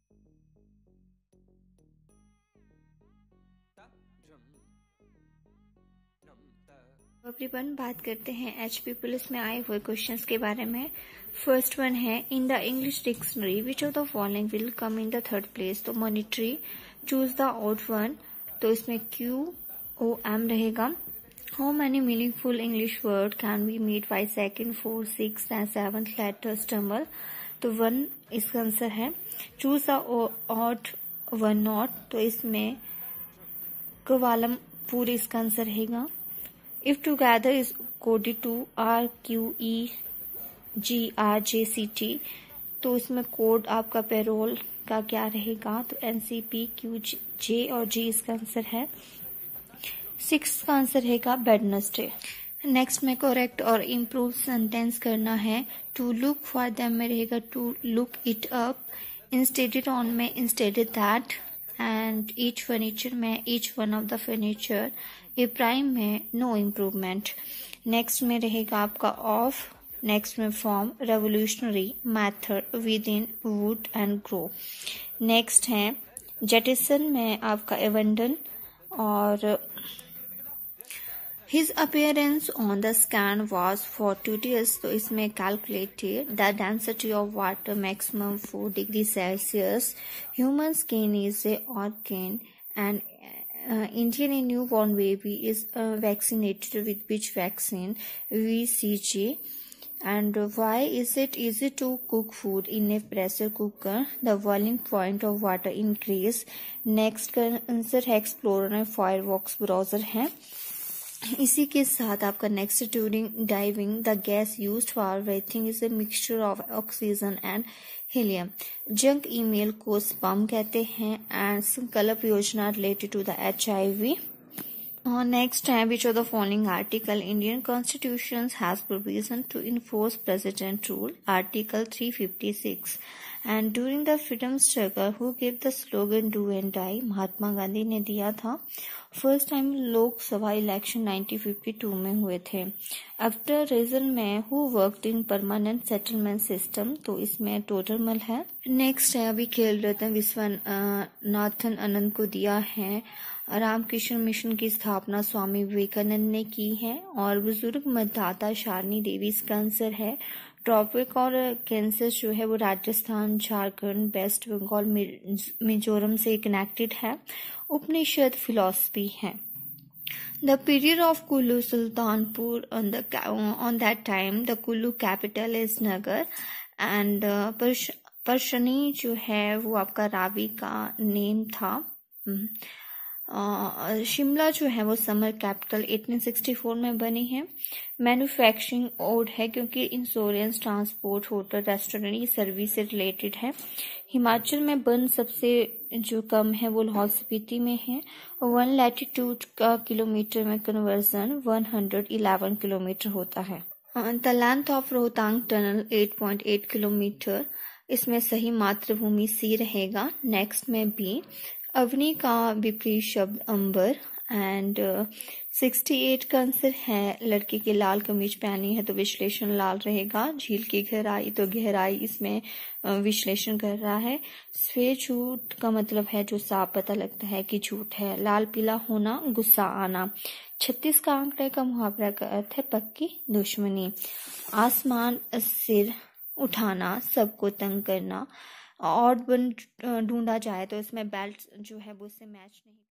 Everyone, बात करते हैं एचपी पुलिस में आए हुए क्वेश्चंस के बारे में। फर्स्ट वन है, in the English dictionary which of the following will come in the third place. तो monetary, choose the odd one, तो इसमें QOM रहेगा। How many meaningful English word can be made by second, fourth, sixth and seventh letter stumble, तो 1 इसका answer है। Choose the odd one not, तो इसमें कवालम पूरी इसका आंसर रहेगा। If together is coded to RQEGRJCT, तो इसमें कोड आपका पेरोल का क्या रहेगा, तो NCP, QJ और G इसका आंसर है। 6 का आंसर रहेगा वेडनेसडे। नेक्स्ट में करेक्ट और इम्प्रूव सेंटेंस करना है। टू लुक फॉर देम में रहेगा to look it up, insisted on में insisted that, and each furniture में each one of the furniture, a prime में नो इम्प्रूवमेंट। नेक्स्ट में रहेगा आपका ऑफ, नेक्स्ट में form, revolutionary, method, with in, wood and grow. Next है jettison में आपका एवेंडन, और his appearance on the scan was fortuitous, तो इसमें calculated, the density of water maximum 4 degree Celsius, human skin is a organ, and Indian newborn baby is vaccinated with which vaccine, VCG, and why is it easy to cook food in a pressure cooker, the boiling point of water increase। Next का answer है explorer है, Firefox browser है। इसी के साथ आपका next, during diving the gas used for breathing is a mixture of oxygen and helium. Junk email को spam कहते हैं, and Sankalp Yojana related to the HIV। Next है, which of the following article Indian constitution has provision to enforce president rule, article 356। And during the freedom struggle who give the slogan do and die, Mahatma Gandhi ने दिया था। First time Lok Sabha election 1952 में हुए थे। After reason में who worked in permanent settlement system, तो इसमें टोडरमल है। नेक्स्ट है, अभी खेल रत्न विश्वनाथन आनंद को दिया है। रामकृष्ण मिशन की स्थापना स्वामी विवेकानंद ने की है, और बुजुर्ग मतदाता शालिनी देवी इसका आंसर है। ट्रॉपिक और कैंसर जो है वो राजस्थान, झारखंड, वेस्ट बंगाल, मिजोरम से कनेक्टेड है। उपनिषद फिलॉसफी है। The period of Kullu Sultanpur, on that time the Kullu capital is Nagar, and परशनी जो है वो आपका रावी का नेम था। शिमला जो है वो समर कैपिटल 1864 में बनी है। मैन्युफैक्चरिंग ओड है, क्योंकि इंश्योरेंस, ट्रांसपोर्ट, होटल, रेस्टोरेंट ये सर्विस से रिलेटेड है। हिमाचल में वन सबसे जो कम है वो लाहौल स्पीति में है। 1 लैटिट्यूड का किलोमीटर में कन्वर्जन 111 किलोमीटर होता है। The length of Rohtang tunnel 8.8 kilometre, इसमें सही मातृभूमि सी रहेगा। नेक्स्ट में बी, अवनी का विपरीत शब्द अंबर, एंड 68 का आंसर है लड़की की लाल कमीज पहनी है, तो विश्लेषण लाल रहेगा। झील की गहराई, तो गहराई इसमें विश्लेषण कर रहा है। सफेद झूठ का मतलब है जो साफ पता लगता है कि झूठ है। लाल पीला होना, गुस्सा आना। 36 का आंकड़े का मुहावरा का अर्थ है पक्की दुश्मनी। आसमान सिर उठाना, सबको तंग करना। ऑड वन ढूंढा जाए तो इसमें बेल्ट जो है वो उससे मैच नहीं